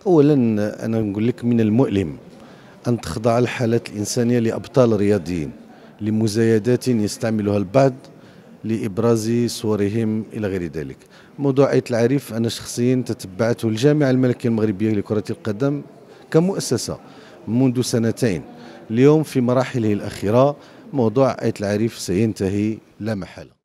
اولا انا نقول لك من المؤلم ان تخضع الحالات الانسانيه لابطال رياضيين لمزايدات يستعملها البعض لابراز صورهم الى غير ذلك. موضوع آية العريف انا شخصيا تتبعته الجامعه الملكيه المغربيه لكره القدم كمؤسسه منذ سنتين. اليوم في مراحله الاخيره موضوع آية العريف سينتهي لا محاله.